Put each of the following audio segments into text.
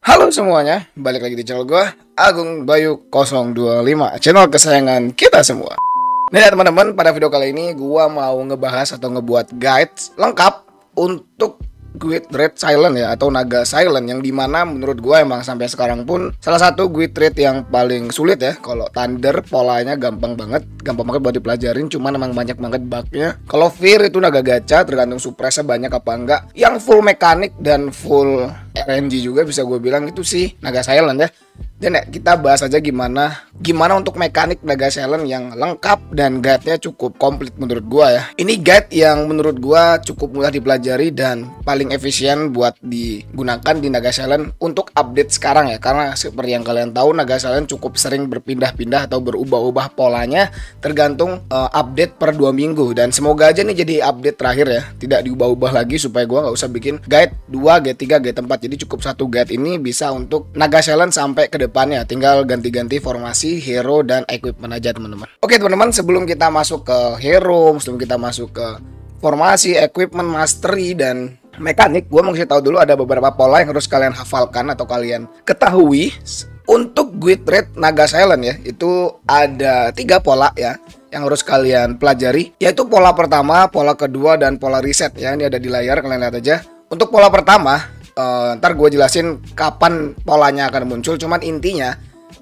Halo semuanya, balik lagi di channel gue, Agung Bayu 025, channel kesayangan kita semua. Nah teman-teman, pada video kali ini gue mau ngebahas atau ngebuat guide lengkap untuk Guild Red Silent ya, atau naga silent, yang dimana menurut gue emang sampai sekarang pun salah satu Guild Red yang paling sulit ya. Kalau Thunder polanya gampang banget buat dipelajarin, cuman emang banyak banget bugnya. Kalau Fear itu naga gacha, tergantung suppressnya banyak apa enggak. Yang full mekanik dan full RNG juga bisa gue bilang itu sih naga silent ya. Dan ya, kita bahas aja gimana untuk mekanik naga silent yang lengkap dan guide-nya cukup komplit menurut gua ya. Ini guide yang menurut gua cukup mudah dipelajari dan paling efisien buat digunakan di naga silent untuk update sekarang ya. Karena seperti yang kalian tahu, naga silent cukup sering berpindah-pindah atau berubah-ubah polanya tergantung update per 2 minggu. Dan semoga aja nih jadi update terakhir ya, tidak diubah-ubah lagi supaya gua nggak usah bikin guide 2, guide 3, guide 4. Jadi cukup satu guide ini bisa untuk naga silent sampai ke depannya, tinggal ganti-ganti formasi, hero, dan equipment aja teman-teman. Oke teman-teman, sebelum kita masuk ke hero, sebelum kita masuk ke formasi, equipment, mastery, dan mekanik, gue mau kasih tahu dulu ada beberapa pola yang harus kalian hafalkan atau kalian ketahui untuk Guild Red Naga Silent ya. Itu ada 3 pola ya yang harus kalian pelajari, yaitu pola pertama, pola kedua, dan pola reset ya. Ini ada di layar, kalian lihat aja. Untuk pola pertama, ntar gue jelasin kapan polanya akan muncul. Cuman intinya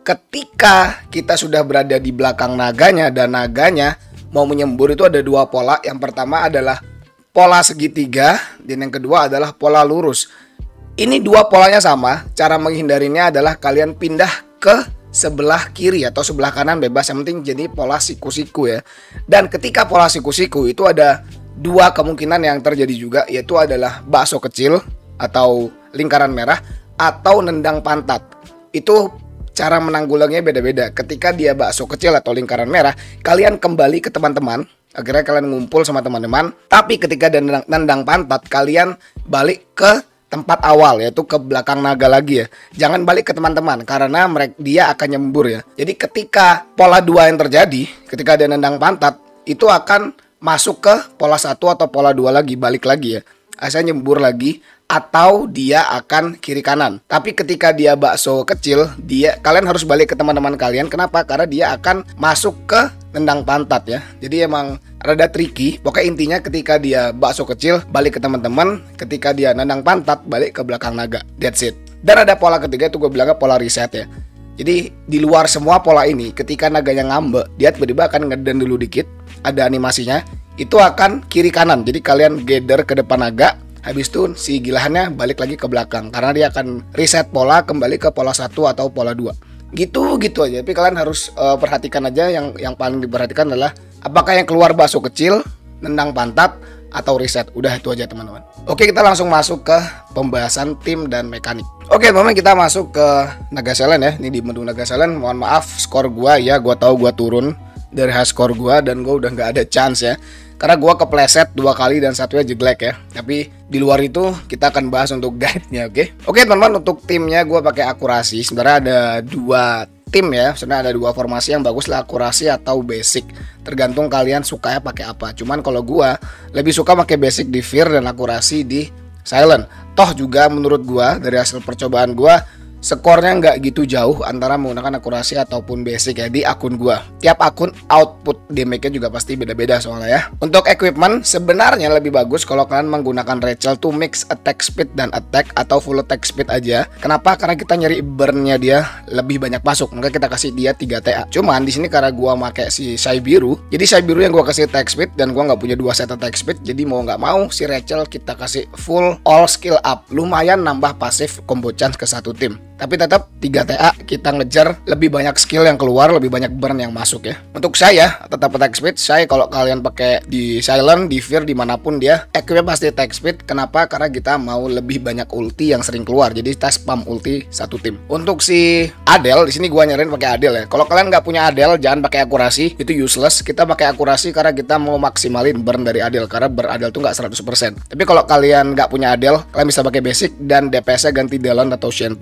ketika kita sudah berada di belakang naganya dan naganya mau menyembur, itu ada 2 pola. Yang pertama adalah pola segitiga dan yang kedua adalah pola lurus. Ini 2 polanya sama. Cara menghindarinya adalah kalian pindah ke sebelah kiri atau sebelah kanan bebas, yang penting jadi pola siku-siku ya. Dan ketika pola siku-siku itu ada 2 kemungkinan yang terjadi juga, yaitu adalah bakso kecil atau lingkaran merah atau nendang pantat. Itu cara menanggulanginya beda-beda. Ketika dia bakso kecil atau lingkaran merah, kalian kembali ke teman-teman, akhirnya kalian ngumpul sama teman-teman. Tapi ketika dia nendang pantat, kalian balik ke tempat awal, yaitu ke belakang naga lagi ya. Jangan balik ke teman-teman karena dia akan nyembur ya. Jadi ketika pola 2 yang terjadi, ketika dia nendang pantat, itu akan masuk ke pola 1 atau pola 2 lagi, balik lagi ya. Asalnya nyembur lagi, atau dia akan kiri kanan. Tapi ketika dia bakso kecil, kalian harus balik ke teman-teman kalian. Kenapa? Karena dia akan masuk ke nendang pantat ya. Jadi emang rada tricky. Pokoknya intinya ketika dia bakso kecil, balik ke teman-teman. Ketika dia nendang pantat, balik ke belakang naga. That's it. Dan ada pola ketiga, itu gue bilangnya pola reset ya. Jadi di luar semua pola ini, ketika naganya ngambek, dia tiba-tiba akan ngeden dulu dikit, ada animasinya, itu akan kiri kanan. Jadi kalian gather ke depan naga, habis itu si gilahannya balik lagi ke belakang karena dia akan reset pola kembali ke pola 1 atau pola 2. Gitu aja. Tapi kalian harus perhatikan aja, yang paling diperhatikan adalah apakah yang keluar bakso kecil, nendang pantat, atau reset. Udah itu aja teman-teman. Oke, kita langsung masuk ke pembahasan tim dan mekanik. Oke teman-teman, kita masuk ke Naga Silent ya. Ini di menu Naga Silent. Mohon maaf skor gua ya, gua tahu gua turun dari hasil skor gua dan gua udah nggak ada chance ya. Karena gue kepleset 2 kali dan satunya jeglek ya. Tapi di luar itu kita akan bahas untuk guide-nya, oke? Oke teman-teman, untuk timnya gue pakai akurasi. Sebenarnya ada 2 tim ya. Sebenarnya ada 2 formasi yang bagus lah, akurasi atau basic. Tergantung kalian sukanya pakai apa. Cuman kalau gue lebih suka pakai basic di Fear dan akurasi di Silent. Toh juga menurut gue dari hasil percobaan gue, skornya nggak gitu jauh antara menggunakan akurasi ataupun basic ya di akun gua. Tiap akun output damage-nya juga pasti beda-beda soalnya ya. Untuk equipment sebenarnya lebih bagus kalau kalian menggunakan Rachel to mix attack speed dan attack atau full attack speed aja. Kenapa? Karena kita nyari burn-nya dia lebih banyak masuk. Maka kita kasih dia 3 TA. Cuman di sini karena gua pakai si Shai biru, jadi Shai biru yang gua kasih attack speed dan gua nggak punya 2 set attack speed. Jadi mau nggak mau si Rachel kita kasih full all skill up. Lumayan nambah pasif combo chance ke satu tim. Tapi tetap 3 TA kita ngejar lebih banyak skill yang keluar, lebih banyak burn yang masuk ya. Untuk saya tetap attack speed. Saya kalau kalian pakai di Silent, di Fear, dimanapun dia, equipnya pasti attack speed. Kenapa? Karena kita mau lebih banyak ulti yang sering keluar. Jadi kita spam ulti satu tim. Untuk si Adele, di sini gua nyaranin pakai Adele ya. Kalau kalian nggak punya Adele, jangan pakai akurasi, itu useless. Kita pakai akurasi karena kita mau maksimalin burn dari Adele, karena burn Adele tuh nggak 100%. Tapi kalau kalian nggak punya Adele, kalian bisa pakai basic dan DPS-nya ganti Delon atau Shen Plus. Kalau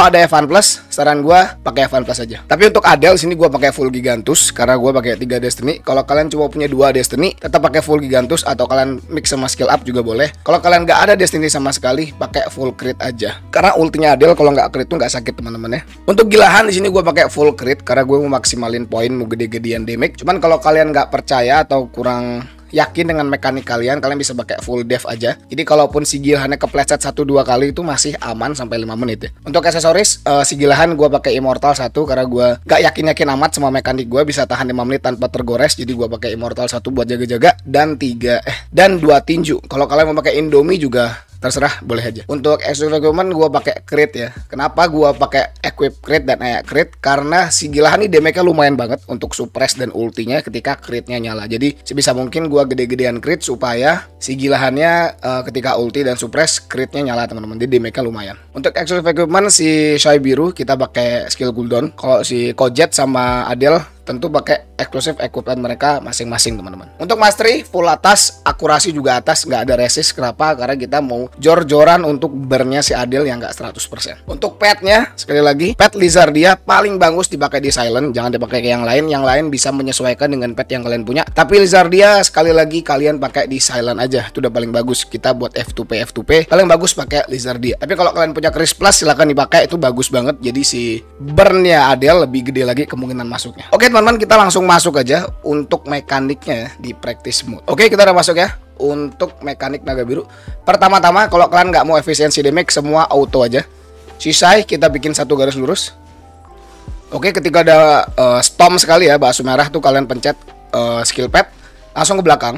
Kalau ada Evan Plus, saran gue pakai Evan Plus aja. Tapi untuk Adele sini gue pakai full Gigantus karena gue pakai 3 Destiny. Kalau kalian cuma punya 2 Destiny, tetap pakai full Gigantus atau kalian mix sama skill up juga boleh. Kalau kalian nggak ada Destiny sama sekali, pakai full crit aja. Karena ultinya Adele kalau nggak crit tuh nggak sakit teman-teman ya. Untuk gilahan di sini gue pakai full crit karena gue mau maksimalin poin, mau gede-gedean damage. Cuman kalau kalian nggak percaya atau kurang yakin dengan mekanik kalian bisa pakai full dev aja. Jadi kalaupun si gilahannya kepleset 1-2 kali itu masih aman sampai 5 menit ya. Untuk aksesoris si gilahan gue pakai Immortal 1 karena gue gak yakin amat sama mekanik gue bisa tahan 5 menit tanpa tergores. Jadi gue pakai Immortal 1 buat jaga-jaga dan 2 tinju. Kalau kalian mau pakai Indomie juga terserah, boleh aja. Untuk equipment gue pakai crit ya. Kenapa gue pakai equip crit dan ayak crit? Karena si gilahan ini damage-nya lumayan banget untuk suppress dan ultinya ketika critnya nyala. Jadi sebisa mungkin gue gede-gedean crit supaya si gilahannya ketika ulti dan suppress critnya nyala teman-teman. Jadi damage-nya lumayan. Untuk exclusive equipment si Shai biru kita pakai skill cooldown. Kalau si Kojet sama Adele tentu pakai eksklusif equipment mereka masing-masing teman-teman. Untuk mastery full atas, akurasi juga atas, nggak ada resist. Kenapa? Karena kita mau jor-joran untuk burn-nya si Adele yang nggak 100%. Untuk petnya sekali lagi, pet Lizardia paling bagus dipakai di silent, jangan dipakai ke yang lain. Yang lain bisa menyesuaikan dengan pet yang kalian punya. Tapi Lizardia sekali lagi kalian pakai di silent aja, itu udah paling bagus. Kita buat F2P paling bagus pakai Lizardia. Tapi kalau kalian punya Chris Plus silahkan dipakai, itu bagus banget. Jadi si burn-nya Adele lebih gede lagi kemungkinan masuknya. Oke teman-teman, kita langsung masuk aja untuk mekaniknya ya, di practice mode. Oke, kita udah masuk ya untuk mekanik naga biru. Pertama-tama kalau kalian nggak mau efisiensi damage, semua auto aja. Sisai kita bikin satu garis lurus. Oke, ketika ada storm sekali ya bakso merah tuh kalian pencet skill pad langsung ke belakang.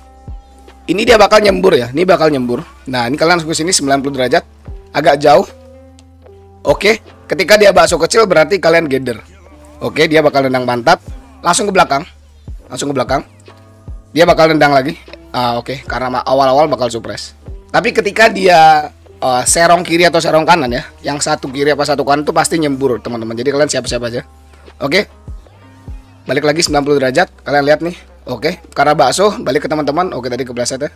Ini dia bakal nyembur ya, ini bakal nyembur. Nah ini kalian langsung ke sini 90 derajat, agak jauh. Oke, ketika dia bakso kecil berarti kalian gather. Oke, dia bakal nendang pantat, langsung ke belakang. Dia bakal nendang lagi. Oke, karena awal-awal bakal suppress. Tapi ketika dia serong kiri atau serong kanan ya, yang satu kiri apa satu kanan itu pasti nyembur teman-teman. Jadi kalian siap-siap aja. Oke, balik lagi 90 derajat. Kalian lihat nih. Oke, karena bakso balik ke teman-teman. Oke, tadi kepleset ya.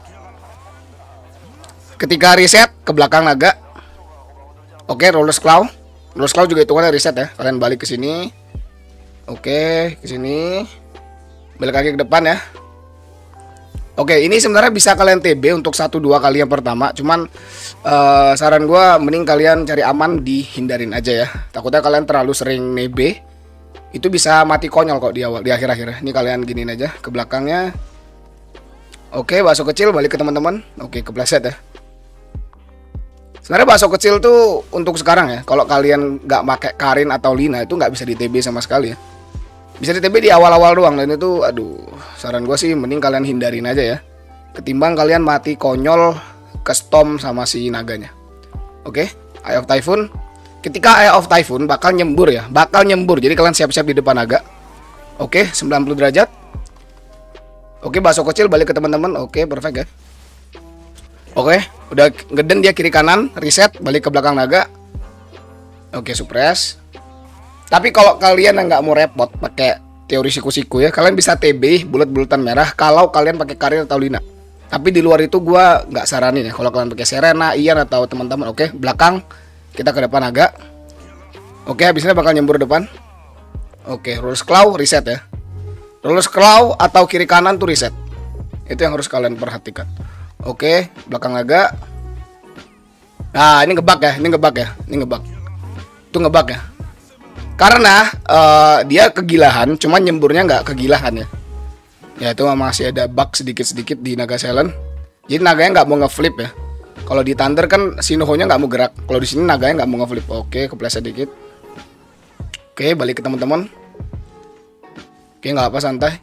Ketika reset ke belakang naga. Oke, Roller's Claw. Roller's Claw juga hitungannya reset ya. Kalian balik ke sini. Oke, ke sini. Balik lagi ke depan ya. Oke, ini sebenarnya bisa kalian TB untuk 1-2 kali yang pertama. Cuman saran gue mending kalian cari aman, dihindarin aja ya. Takutnya kalian terlalu sering nebe, itu bisa mati konyol kok di awal, di akhir-akhir. Ini kalian giniin aja ke belakangnya. Oke, bakso kecil balik ke teman-teman. Oke, kepleset ya. Sebenarnya bakso kecil tuh untuk sekarang ya. Kalau kalian nggak pakai Karin atau Lina itu nggak bisa di TB sama sekali ya. Bisa di TB di awal-awal doang, dan itu aduh, saran gue sih mending kalian hindarin aja ya. Ketimbang kalian mati konyol ke storm sama si naganya. Oke, Eye of Typhoon. Ketika Eye of Typhoon bakal nyembur ya, Jadi kalian siap-siap di depan naga. Oke, 90 derajat. Oke, bakso kecil balik ke teman-teman. Oke, perfect ya. Oke, udah ngeden dia kiri kanan, reset, balik ke belakang naga. Oke, suppress. Tapi kalau kalian yang nggak mau repot pakai teori siku-siku ya, kalian bisa TB bulat-bulatan merah kalau kalian pakai Karin atau Lina. Tapi di luar itu gua nggak saranin ya. Kalau kalian pakai Serena, Ian atau teman-teman, oke, belakang kita ke depan naga. Oke, habisnya bakal nyembur depan. Oke, Roller's Claw reset ya. Roller's Claw atau kiri kanan tuh reset. Itu yang harus kalian perhatikan. Oke, belakang naga. Nah, ini ngebug ya, Itu ngebug ya. Karena dia kegilahan, cuman nyemburnya nggak kegilahan ya. Ya itu masih ada bug sedikit-sedikit di naga silent. Jadi naganya nggak mau ngeflip ya. Kalau di Thunder kan si Noho-nya nggak mau gerak. Kalau di sini naganya nggak mau ngeflip. Oke, kepleset dikit. Oke, balik ke teman-teman. Oke, nggak apa santai.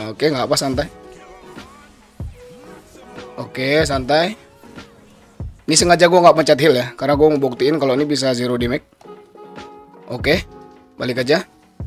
Oke, santai. Ini sengaja gue nggak pencet heal ya, karena gue mau buktiin kalau ini bisa zero damage. Oke, balik aja.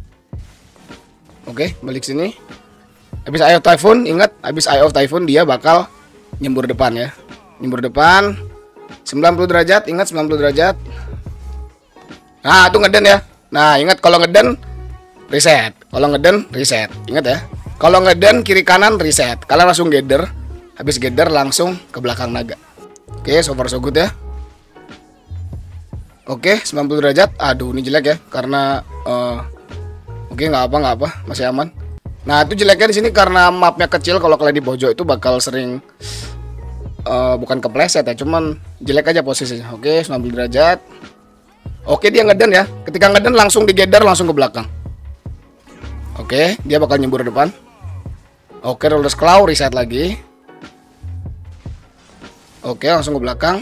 Oke, balik sini. Habis Eye of Typhoon, ingat habis Eye of Typhoon dia bakal nyembur depan ya. Nyembur depan 90 derajat, ingat 90 derajat. Nah, itu ngeden ya. Nah, ingat kalau ngeden reset. Ingat ya. Kalau ngeden kiri kanan reset. Kalian langsung gather. Habis gather langsung ke belakang naga. Oke, so far so good ya. Oke, 90 derajat. Aduh, ini jelek ya karena oke, nggak apa, masih aman. Nah, itu jeleknya di sini karena mapnya kecil. Kalau kalian di pojok itu bakal sering bukan kepleset ya, cuman jelek aja posisinya. Oke, 90 derajat. Oke, dia ngeden ya. Ketika ngeden langsung digeder, langsung ke belakang. Oke, dia bakal nyembur depan. Oke, roller claw, reset lagi. Oke, langsung ke belakang.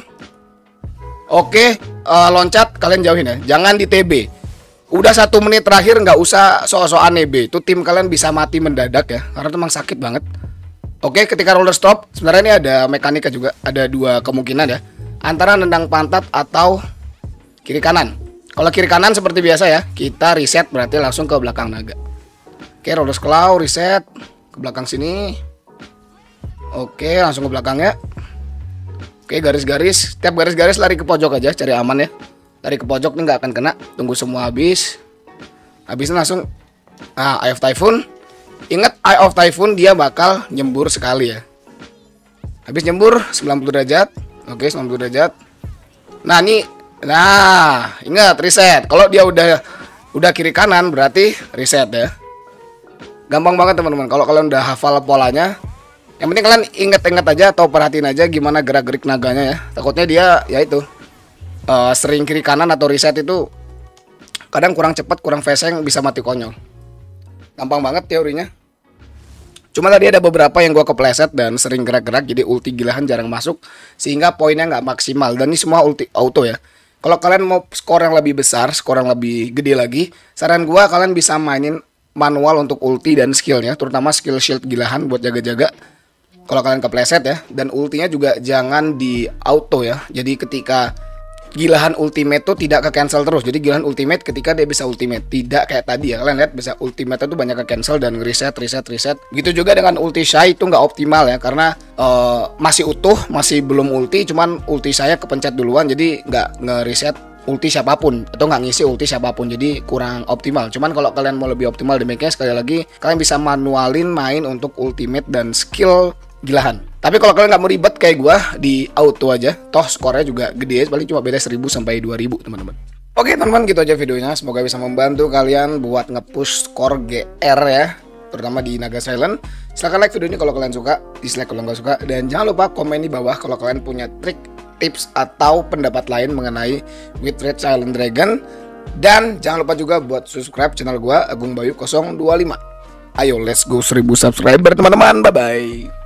Oke, loncat kalian jauhin ya. Jangan di TB. Udah 1 menit terakhir nggak usah sok-sokan NB. Itu tim kalian bisa mati mendadak ya, karena itu emang sakit banget. Oke, ketika roller stop, sebenarnya ini ada mekanika juga. Ada 2 kemungkinan ya. Antara nendang pantat atau kiri kanan. Kalau kiri kanan seperti biasa ya, kita reset berarti langsung ke belakang naga. Oke, roller claw, reset ke belakang sini. Oke, langsung ke belakangnya. Oke, garis-garis. Setiap garis-garis lari ke pojok aja, cari aman ya. Lari ke pojok nih nggak akan kena. Tunggu semua habis. Habisnya langsung Eye of Typhoon. Ingat, Eye of Typhoon dia bakal nyembur sekali ya. Habis nyembur 90 derajat. Oke, 90 derajat. Nah, ini ingat reset. Kalau dia udah kiri kanan berarti reset ya. Gampang banget teman-teman. Kalau kalian udah hafal polanya, yang penting kalian inget-inget aja atau perhatiin aja gimana gerak-gerik naganya ya. Takutnya dia ya itu sering kiri kanan atau reset itu kadang kurang cepat, kurang veseng, bisa mati konyol. Gampang banget teorinya. Cuma tadi ada beberapa yang gua kepleset dan sering gerak-gerak, jadi ulti gilahan jarang masuk sehingga poinnya nggak maksimal. Dan ini semua ulti auto ya. Kalau kalian mau skor yang lebih besar, skor yang lebih gede lagi, saran gua kalian bisa mainin manual untuk ulti dan skillnya, terutama skill shield gilahan buat jaga-jaga. Kalau kalian kepleset ya, dan ultinya juga jangan di auto ya. Jadi ketika gilahan ultimate tuh tidak ke cancel terus. Jadi gilahan ultimate ketika dia bisa ultimate, tidak kayak tadi ya. Kalian lihat bisa ultimate itu banyak ke cancel dan reset. Gitu juga dengan ulti Shy itu nggak optimal ya, karena masih utuh, masih belum ulti, cuman ulti saya kepencet duluan, jadi nggak nge-reset ulti siapapun atau nggak ngisi ulti siapapun, jadi kurang optimal. Cuman kalau kalian mau lebih optimal damage-nya, sekali lagi kalian bisa manualin main untuk ultimate dan skill gilahan. Tapi kalau kalian nggak mau ribet kayak gua, di auto aja, toh skornya juga gede, paling cuma beda 1000 sampai 2000 teman-teman. Oke teman-teman, gitu aja videonya. Semoga bisa membantu kalian buat nge-push skor GR ya, terutama di Naga Silent. Silahkan like video ini kalau kalian suka, dislike kalau nggak suka, dan jangan lupa komen di bawah kalau kalian punya trik, tips atau pendapat lain mengenai With Red Silent Dragon. Dan jangan lupa juga buat subscribe channel gua Agung Bayu 025. Ayo let's go 1000 subscriber teman-teman. Bye bye.